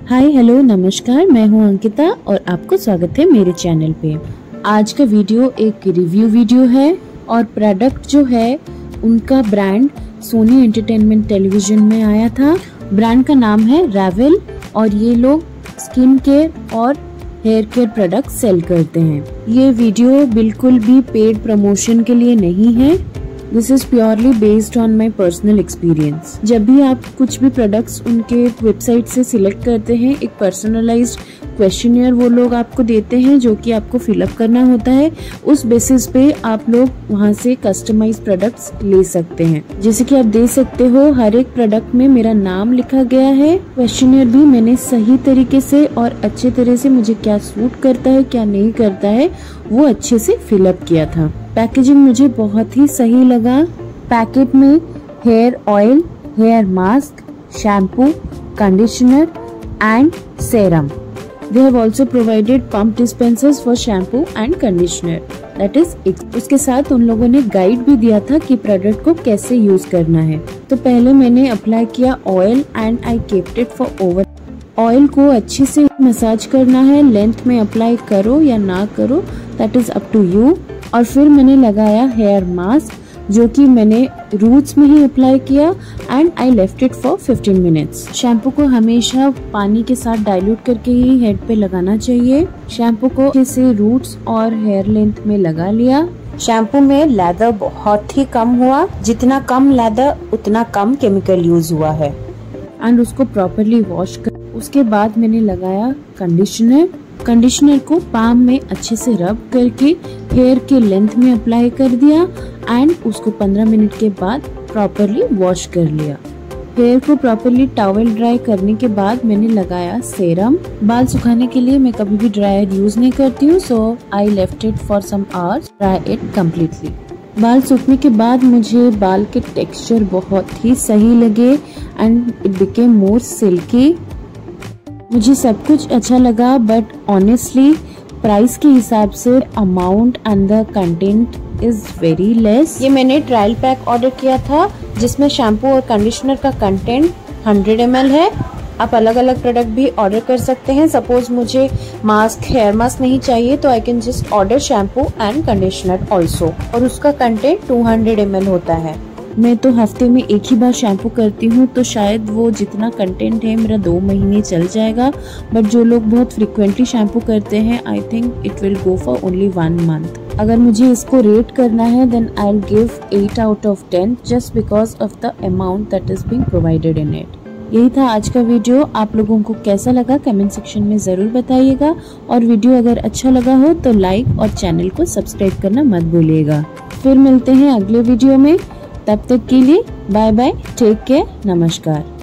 Hi hello नमस्कार, मैं हूं अंकिता और आपको स्वागत है मेरे चैनल पे। आज का वीडियो एक रिव्यू वीडियो है और प्रोडक्ट जो है उनका ब्रांड सोनी एंटरटेनमेंट टेलीविजन में आया था। ब्रांड का नाम है रेवेल और ये लोग स्किन केयर और हेयर केयर प्रोडक्ट सेल करते हैं। ये वीडियो बिल्कुल भी पेड प्रमोशन के लिए नहीं है। This is purely based on my personal experience. जब भी आप कुछ भी प्रोडक्ट्स उनके वेबसाइट से सिलेक्ट करते हैं, एक पर्सनलाइज्ड क्वेश्चनियर वो लोग आपको देते हैं जो कि आपको फिलअप करना होता है। उस बेसिस पे आप लोग वहां से कस्टमाइज प्रोडक्ट्स ले सकते हैं। जैसे कि आप देख सकते हो, हर एक प्रोडक्ट में मेरा नाम लिखा गया है। क्वेश्चनियर भी मैंने सही तरीके से और अच्छे तरह से मुझे क्या सूट करता है क्या नहीं करता है वो अच्छे से फिलअप किया था। पैकेजिंग मुझे बहुत ही सही लगा। पैकेट में hair oil, hair mask, shampoo, conditioner and serum. They have also provided pump dispensers for shampoo and conditioner. That is it. उसके साथ उन लोगों ने गाइड भी दिया था कि प्रोडक्ट को कैसे यूज करना है। तो पहले मैंने अप्लाई किया oil and I kept it for over. Oil को अच्छे से मसाज करना है, लेंथ में अप्लाई करो या ना करो, that is up to you. और फिर मैंने लगाया हेयर मास्क जो कि मैंने रूट्स में ही अप्लाई किया and I left it for 15 minutes. Shampoo को हमेशा पानी के साथ डाइल्यूट करके ही हेड पे लगाना चाहिए। शैम्पू को अच्छे से रूट्स और हेयर लेंथ में लगा लिया। शैम्पू में लेदर बहुत ही कम हुआ, जितना कम लेदर उतना कम केमिकल यूज हुआ है। एंड उसको प्रॉपरली वॉश कर उसके बाद मैंने लगाया कंडीशनर। कंडीशनर को पाम में अच्छे से रब करके हेयर के लेंथ में अप्लाई कर दिया एंड उसको 15 मिनट के बाद प्रॉपरली वॉश कर लिया। हेयर को प्रॉपरली टॉवल ड्राई करने के बाद मैंने लगाया सेरम। बाल सुखाने के लिए मैं कभी भी ड्रायर यूज नहीं करती हूँ, so I left it for some hours, dry it completely. बाल सूखने के बाद मुझे बाल के टेक्सचर बहुत ही सही लगे and it became more silky. मुझे सब कुछ अच्छा लगा, बट ऑनेस्टली प्राइस के हिसाब से amount and the content is very less. ये मैंने ट्रायल पैक ऑर्डर किया था जिसमें शैम्पू और कंडीशनर का कंटेंट 100 ml है। आप अलग अलग प्रोडक्ट भी ऑर्डर कर सकते हैं। सपोज मुझे मास्क, हेयर मास्क नहीं चाहिए तो I can just order shampoo and conditioner also, और उसका कंटेंट 200 ml होता है। मैं तो हफ्ते में एक ही बार शैम्पू करती हूँ, तो शायद वो जितना कंटेंट है मेरा 2 महीने चल जाएगा। बट जो लोग बहुत फ्रिक्वेंटली शैम्पू करते हैं, I think it will go for only 1 month। अगर मुझे इसको रेट करना है then I will give 8 out of 10 just because of the amount that is being provided in it. यही था आज का वीडियो। आप लोगों को कैसा लगा कमेंट सेक्शन में जरूर बताइएगा, और वीडियो अगर अच्छा लगा हो तो लाइक और चैनल को सब्सक्राइब करना मत भूलिएगा। फिर मिलते हैं अगले वीडियो में, तब तक के लिए बाय बाय, टेक केयर, नमस्कार।